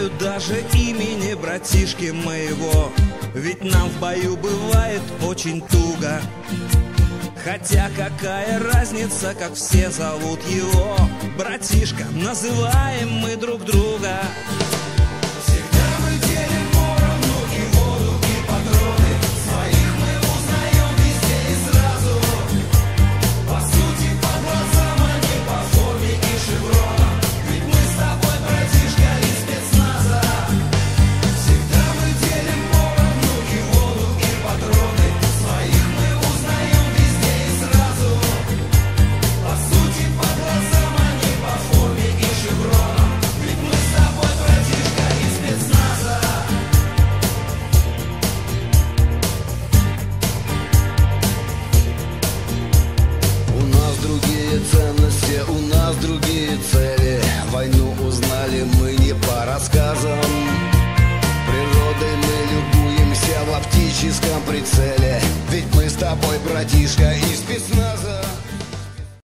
знаю даже имени братишки моего, ведь нам в бою бывает очень туго. Хотя какая разница, как все зовут его, братишка, называем мы друг друга. Всегда мы делим поровну и воду, и патроны. Своих мы узнаем везде и сразу. По сути, по глазам, а не по форме и шевронам. Ведь мы с тобой, братишка, из спецназа. Всегда мы делим поровну и воду, и патроны. Своих мы узнаем везде и сразу. По сути, по глазам, а не по форме и шевронам. Ведь мы с тобой, братишка, из спецназа. У нас другие ценности, у нас другие цели. Войну узнали мы не по рассказам. Природой мы любуемся в оптическом прицеле.